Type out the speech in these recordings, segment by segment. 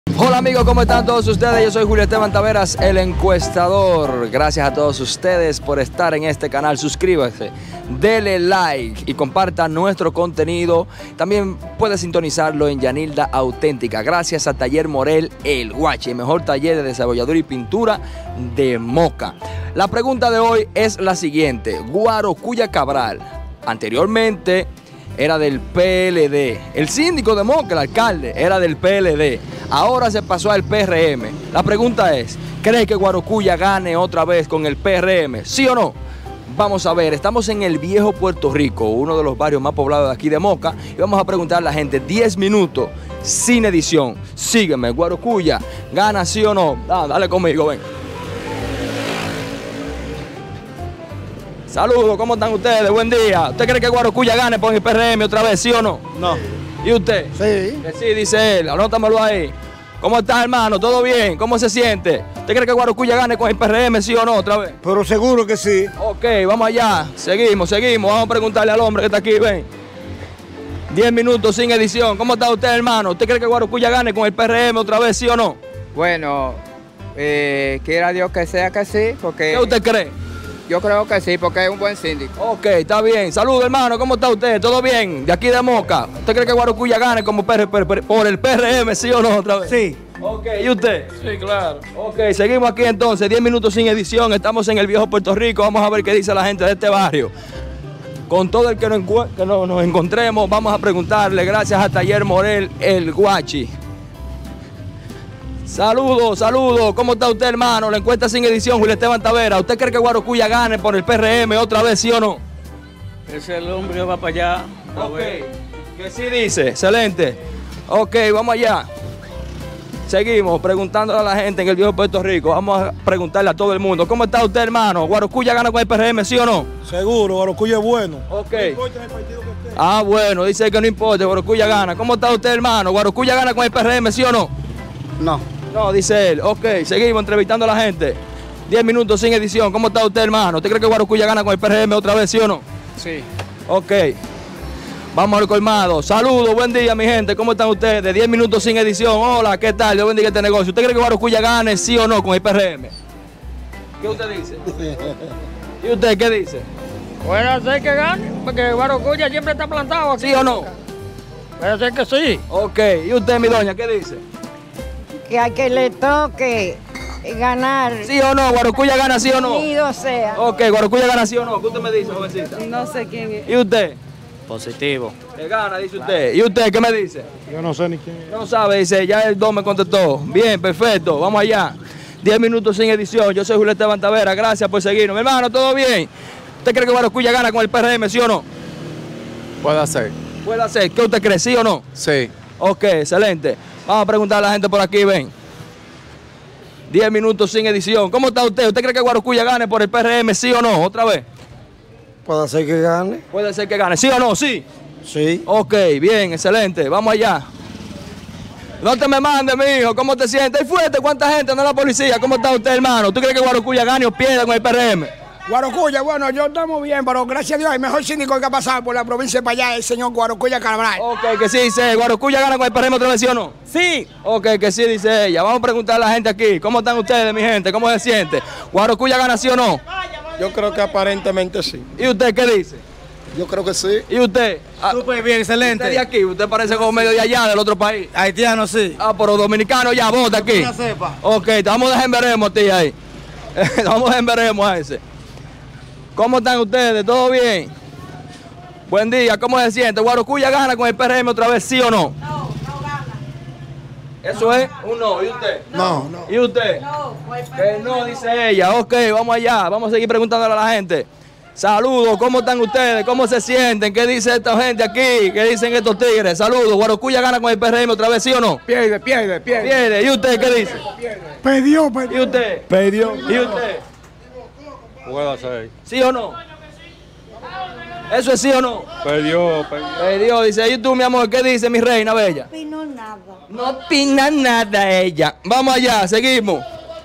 Hola amigos, ¿cómo están todos ustedes? Yo soy Julio Esteban Taveras, el encuestador. Gracias a todos ustedes por estar en este canal. Suscríbase, dele like y comparta nuestro contenido. También puede sintonizarlo en Yanilda Auténtica. Gracias a Taller Morel El Guachi, el mejor taller de desarrolladura y pintura de Moca. La pregunta de hoy es la siguiente. Guarocuya Cabral, anteriormente era del PLD. El síndico de Moca, el alcalde, era del PLD. Ahora se pasó al PRM. La pregunta es, ¿cree que Guarocuya gane otra vez con el PRM? ¿Sí o no? Vamos a ver, estamos en el viejo Puerto Rico, uno de los barrios más poblados de aquí de Moca, y vamos a preguntar a la gente 10 minutos sin edición. Sígueme, Guarocuya, ¿gana sí o no? Dale conmigo, ven. Saludos, ¿cómo están ustedes? Buen día. ¿Usted cree que Guarocuya gane por el PRM otra vez, sí o no? No. ¿Y usted? Sí. Que sí, dice él. Anótamelo ahí. ¿Cómo estás, hermano? ¿Todo bien? ¿Cómo se siente? ¿Usted cree que Guarocuya gane con el PRM, sí o no, otra vez? Pero seguro que sí. Ok, vamos allá. Seguimos. Vamos a preguntarle al hombre que está aquí, ven. 10 minutos sin edición. ¿Cómo está usted, hermano? ¿Usted cree que Guarocuya gane con el PRM otra vez, sí o no? Bueno, quiera Dios que sea que sí, porque... ¿Qué usted cree? Yo creo que sí, porque es un buen síndico. Ok, está bien. Saludos, hermano. ¿Cómo está usted? ¿Todo bien? De aquí de Moca. ¿Usted cree que Guarocuya gane como por el PRM, sí o no, otra vez? Sí. Ok, ¿y usted? Sí, claro. Ok, seguimos aquí entonces, 10 minutos sin edición, estamos en el viejo Puerto Rico, vamos a ver qué dice la gente de este barrio. Con todo el que nos encontremos, vamos a preguntarle, gracias a Taller Morel El Guachi. Saludos, ¿cómo está usted, hermano? La encuesta sin edición, Julio Esteban Taveras. ¿Usted cree que Guarocuya gane por el PRM otra vez, sí o no? Ese es el hombre que va para allá. Ok, que sí dice, excelente. Ok, vamos allá. Seguimos preguntándole a la gente en el viejo Puerto Rico. Vamos a preguntarle a todo el mundo. ¿Cómo está usted, hermano? ¿Guarocuya gana con el PRM, sí o no? Seguro, Guarocuya es bueno. Ok. No importa el partido que esté. Ah, bueno, dice que no importa, Guarocuya gana. ¿Cómo está usted, hermano? ¿Guarocuya gana con el PRM, sí o no? No. No, dice él. Ok, seguimos entrevistando a la gente. 10 minutos sin edición. ¿Cómo está usted, hermano? ¿Usted cree que Guarocuya gana con el PRM otra vez, sí o no? Sí. Ok. Vamos al colmado. Saludos, buen día, mi gente. ¿Cómo están ustedes? 10 minutos sin edición. Hola, ¿qué tal? Dios bendiga este negocio. ¿Usted cree que Guarocuya gane, sí o no, con el PRM? ¿Qué usted dice? ¿Y usted qué dice? Puede ser que gane, porque Guarocuya siempre está plantado aquí. ¿Sí o no? Puede ser que sí. Ok. ¿Y usted, mi doña, qué dice? Que a que le toque ganar, ¿Sí o no? ¿Guarocuya gana, sí o no? bienvenido sea. Ok, ¿Guarocuya gana, sí o no? ¿Qué usted me dice, jovencita? No sé quién es. ¿Y usted? Positivo. Que gana, dice usted. ¿Y usted qué me dice? Yo no sé ni quién es. No sabe, dice, ya el 2 me contestó. Bien, perfecto, vamos allá. 10 minutos sin edición. Yo soy Julio Esteban Taveras, gracias por seguirnos. Mi hermano, ¿todo bien? ¿Usted cree que Guarocuya gana con el PRM, sí o no? Puede ser. Puede ser. ¿Qué usted cree, sí o no? Sí. Ok, excelente. Vamos a preguntar a la gente por aquí, ven. 10 minutos sin edición. ¿Cómo está usted? ¿Usted cree que Guarocuya gane por el PRM, sí o no? Otra vez. Puede ser que gane. Puede ser que gane, ¿sí o no? Sí. Sí. Ok, bien, excelente. Vamos allá. No te me mandes, mijo. ¿Cómo te sientes? ¿Es fuerte? ¿Cuánta gente? No es la policía. ¿Cómo está usted, hermano? ¿Tú crees que Guarocuya gane o pierda con el PRM? Guarocuya, bueno, yo estamos bien, pero gracias a Dios, el mejor síndico que ha pasado por la provincia de para allá es el señor Guarocuya Cabral. Ok, que sí, dice. ¿Guarocuya gana con el PRM otra vez, sí o no? Sí. Ok, que sí, dice ella. Vamos a preguntar a la gente aquí. ¿Cómo están ustedes, mi gente? ¿Cómo se siente? ¿Guarocuya gana, sí o no? Yo creo que aparentemente sí. ¿Y usted qué dice? Yo creo que sí. ¿Y usted? Súper bien, excelente. ¿Usted de aquí? ¿Usted parece como medio de allá, del otro país? Haitiano, sí. Ah, pero dominicano ya, vota aquí. Una cepa. Ok, vamos a dejar en veremos, tía, ahí. Vamos a dejar en veremos a ese. ¿Cómo están ustedes? ¿Todo bien? Buen día, ¿cómo se siente? ¿Guarocuya gana con el PRM otra vez, sí o no? No gana. Eso es un no. ¿Y usted? No, no. ¿Y usted? No, Que no, dice ella. Ok, vamos allá. Vamos a seguir preguntándole a la gente. Saludos, ¿cómo están ustedes? ¿Cómo se sienten? ¿Qué dice esta gente aquí? ¿Qué dicen estos tigres? Saludos. ¿Guarocuya gana con el PRM otra vez, sí o no? Pierde. Pierde. ¿Y usted qué dice? Perdió. ¿Y usted? Perdió. ¿Y usted? Puede ser. ¿Sí o no? ¿Eso es sí o no? Perdió. Dios dice, ¿y tú, mi amor, qué dice mi reina bella? opino nada. No opina nada ella. Vamos allá, seguimos.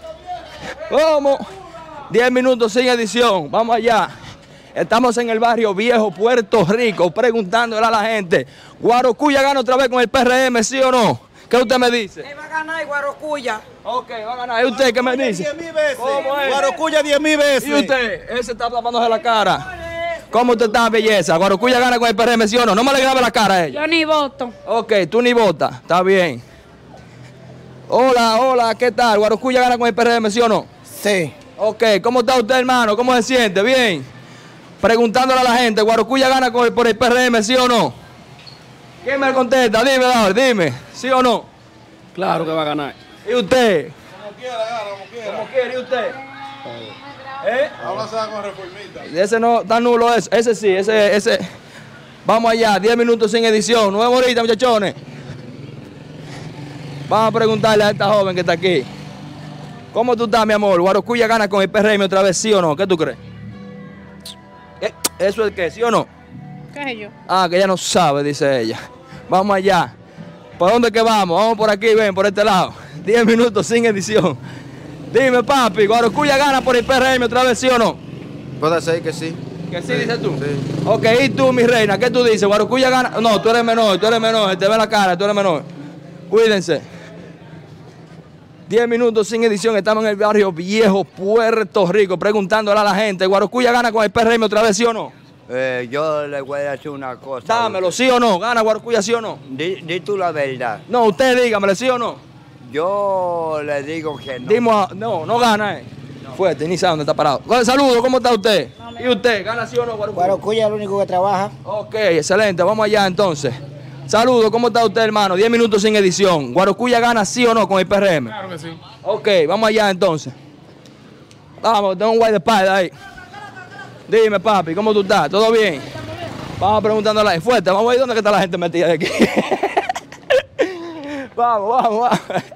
Vamos. 10 minutos sin edición. Vamos allá. Estamos en el barrio Viejo Puerto Rico preguntándole a la gente, ¿Guarocuya gana otra vez con el PRM, sí o no? ¿Qué usted me dice? Va a ganar Guarocuya. Ok, va a ganar. ¿Y usted qué me dice? 10.000 veces. ¿Cómo es? Guarocuya 10.000 veces. ¿Y usted? Ese está tapándose la cara. ¿Cómo usted está, belleza? ¿Guarocuya gana con el PRM, sí o no? No me le grabe la cara a ella. Yo ni voto. Ok, tú ni votas. Está bien. Hola, hola, ¿qué tal? ¿Guarocuya gana con el PRM, sí o no? Sí. Ok, ¿cómo está usted, hermano? ¿Cómo se siente? Bien. Preguntándole a la gente, ¿Guarocuya gana por el PRM, sí o no? ¿Quién me contesta? Dime, David, dime. ¿Sí o no? Claro que va a ganar. ¿Y usted? Como quiera, gana, como quiera. ¿Cómo quiere? ¿Y usted? ¿Eh? Ahora se va con reformista. Ese no, está nulo eso. Ese sí, ese. Vamos allá, 10 minutos sin edición. Nos vemos ahorita, muchachones. Vamos a preguntarle a esta joven que está aquí. ¿Cómo tú estás, mi amor? ¿Guarocuya gana con el PRM otra vez, sí o no? ¿Qué tú crees? ¿Eso es qué? ¿Sí o no? ¿Qué es yo? Ah, que ella no sabe, dice ella. Vamos allá. ¿Por dónde que vamos? Vamos por aquí, ven, por este lado. 10 minutos sin edición. Dime, papi, ¿Guarocuya gana por el PRM otra vez, sí o no? Puede ser que sí. ¿Que sí, dices tú? Sí. Ok, ¿y tú, mi reina? ¿Qué tú dices? ¿Guarocuya gana? No, tú eres menor, te ve la cara, tú eres menor. Cuídense. 10 minutos sin edición, estamos en el barrio Viejo, Puerto Rico, preguntándole a la gente, ¿Guarocuya gana con el PRM otra vez, sí o no? Yo le voy a decir una cosa. Dámelo, ¿sí o no? ¿Gana Guarocuya, sí o no? Di tú la verdad. No, usted dígamelo, ¿sí o no? Yo le digo que no. No gana, Fuerte, ni sabe dónde está parado. Saludos, ¿cómo está usted? ¿Y usted? ¿Gana sí o no, Guarocuya? Guarocuya es el único que trabaja. Ok, excelente, vamos allá entonces. Saludos, ¿cómo está usted, hermano? 10 minutos sin edición. ¿Guarocuya gana sí o no con el PRM? Claro que sí. Ok, vamos allá entonces. Vamos, tengo un guay de espalda ahí. Dime, papi, ¿cómo tú estás? ¿Todo bien? Vamos preguntándole fuerte. Vamos a ver dónde está la gente metida de aquí. Vamos.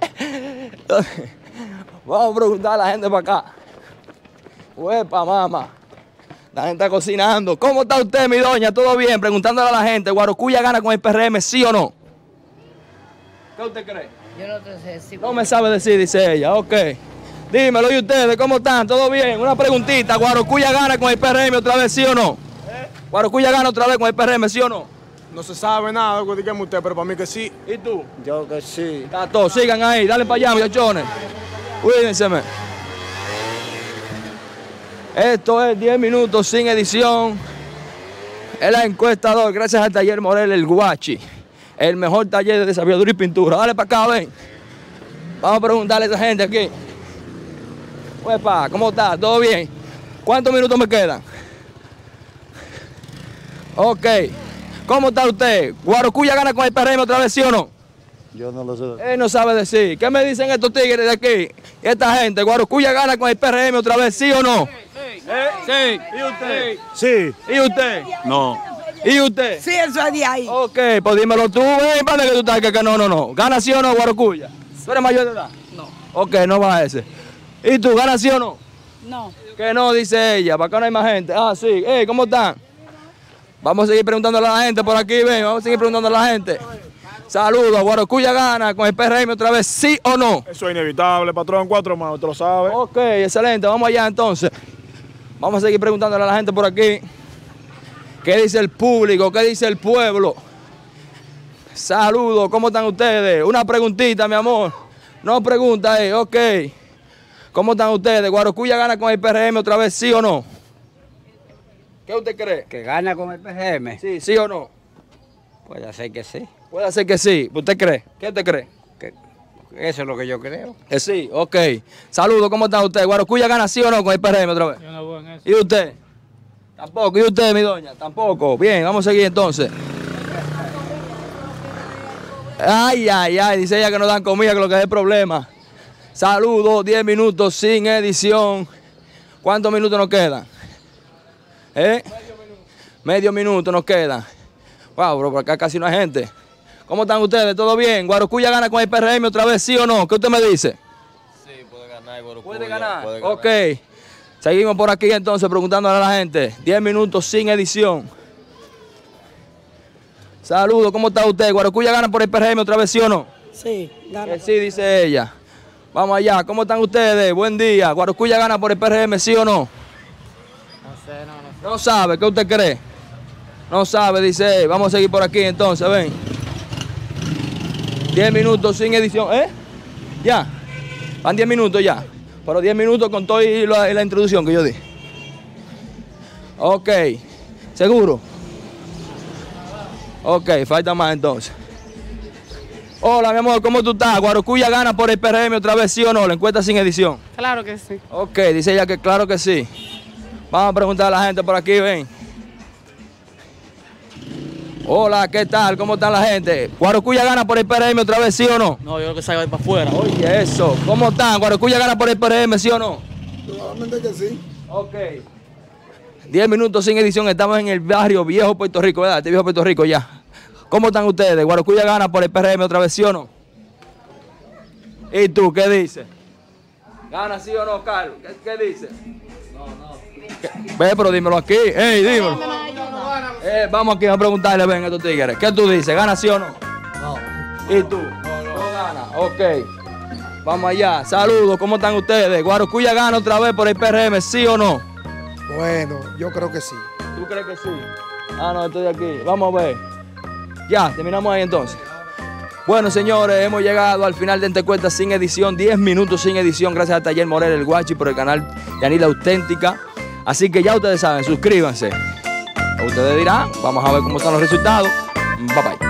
Vamos a preguntar a la gente para acá. Uepa, mamá. La gente está cocinando. ¿Cómo está usted, mi doña? ¿Todo bien? Preguntándole a la gente, ¿Guarocuya gana con el PRM, sí o no? ¿Qué usted cree? Yo no te sé si... No me sabe decir, dice ella. Ok. Dímelo, ¿y ustedes cómo están? ¿Todo bien? Una preguntita. ¿Guarocuya gana con el PRM otra vez, sí o no? ¿Guarocuya gana otra vez con el PRM, sí o no? No se sabe nada, dígame usted, pero para mí que sí. ¿Y tú? Yo que sí. Está todo. Sigan ahí. Dale para allá, muchachones. Cuídense. Esto es 10 minutos sin edición. El encuestador, gracias al taller Morel, el Guachi. El mejor taller de desafiadura y pintura. Dale para acá, ven. Vamos a preguntarle a esa gente aquí. Uepa, ¿cómo está? ¿Todo bien? ¿Cuántos minutos me quedan? Ok. ¿Cómo está usted? ¿Guarocuya gana con el PRM otra vez, sí o no? Yo no lo sé. Él no sabe decir. ¿Qué me dicen estos tigres de aquí? Esta gente, ¿Guarocuya gana con el PRM otra vez, sí o no? Sí. ¿Y usted? Sí. ¿Y usted? No. ¿Y usted? Sí, eso es de ahí. Ok, pues dímelo tú, ven, ¿para que tú estás? Que no. ¿Gana sí o no, Guarocuya? ¿Tú eres mayor de edad? No. Ok, no va ese. ¿Y tú, gana sí o no? No. Que no, dice ella, para acá no hay más gente. Ah, sí. ¿Cómo están? Vamos a seguir preguntándole a la gente por aquí, ven, vamos a seguir preguntándole a la gente. Saludos, ¿Guarocuya gana con el PRM otra vez, sí o no? Eso es inevitable, patrón, 4 más, usted lo sabe. Ok, excelente, vamos allá entonces. Vamos a seguir preguntándole a la gente por aquí. ¿Qué dice el público? ¿Qué dice el pueblo? Saludos, ¿cómo están ustedes? Una preguntita, mi amor. No pregunta, ok. ¿Cómo están ustedes? ¿Guarocuya gana con el PRM otra vez, sí o no? ¿Qué usted cree? ¿Que gana con el PRM? Sí o no. Puede ser que sí. Puede ser que sí. ¿Usted cree? ¿Qué usted cree? Que eso es lo que yo creo. Sí, ok. Saludos, ¿cómo está usted? ¿Guarocuya gana sí o no con el PRM otra vez? Yo no voy en eso. ¿Y usted? Tampoco. ¿Y usted, mi doña? Tampoco. Bien, vamos a seguir entonces. Ay, dice ella que no dan comida, que lo que es el problema. Saludos, 10 minutos sin edición. ¿Cuántos minutos nos quedan? Medio minuto nos quedan. Wow, bro, por acá casi no hay gente. ¿Cómo están ustedes? ¿Todo bien? ¿Guarocuya gana con el PRM otra vez, sí o no? ¿Qué usted me dice? Sí, puede ganar Guarocuya. ¿Puede ganar? Ok. Seguimos por aquí entonces preguntándole a la gente. 10 minutos sin edición. Saludos, ¿cómo está usted? ¿Guarocuya gana por el PRM otra vez, sí o no? Sí, gana. Que sí, dice ella. Vamos allá, ¿cómo están ustedes? Buen día. ¿Guarocuya gana por el PRM, sí o no? No sé. No sabe, ¿qué usted cree? No sabe, dice él. Vamos a seguir por aquí entonces, ven. 10 10 minutos sin edición. ¿Eh? Ya. Van 10 minutos ya. Pero 10 minutos con todo y la introducción que yo di. Ok. ¿Seguro? Ok, falta más entonces. Hola, mi amor, ¿cómo tú estás? Guarocuya gana por el PRM otra vez, ¿sí o no? La encuesta sin edición. Claro que sí. Ok, dice ella que claro que sí. Vamos a preguntar a la gente por aquí, ven. Hola, ¿qué tal? ¿Cómo está la gente? ¿Guarocuya gana por el PRM otra vez, sí o no? No, yo creo que salga ahí para afuera. Oye, eso. ¿Cómo están? ¿Guarocuya gana por el PRM, sí o no? Probablemente que sí. Ok. 10 minutos sin edición, estamos en el barrio Viejo Puerto Rico, ¿verdad? Este Viejo Puerto Rico ya. ¿Cómo están ustedes? ¿Guarocuya gana por el PRM otra vez, sí o no? ¿Y tú, qué dices? ¿Gana sí o no, Carlos? ¿Qué dices? Ve, pero dímelo aquí. ¡Ey, dímelo! Vamos aquí a preguntarle, ven, a estos tigres. ¿Qué tú dices? ¿Gana sí o no? No. ¿Y tú? No gana. Ok. Vamos allá. Saludos, ¿cómo están ustedes? ¿Guarocuya gana otra vez por el PRM, sí o no? Bueno, yo creo que sí. ¿Tú crees que sí? Ah, no, estoy aquí. Vamos a ver. Ya, terminamos ahí entonces. Bueno, señores, hemos llegado al final de Esta Encuesta sin edición. 10 minutos sin edición, gracias a Taller Morel, el Guachi, por el canal Yanila Auténtica. Así que ya ustedes saben, suscríbanse. Ustedes dirán, vamos a ver cómo están los resultados. Bye bye.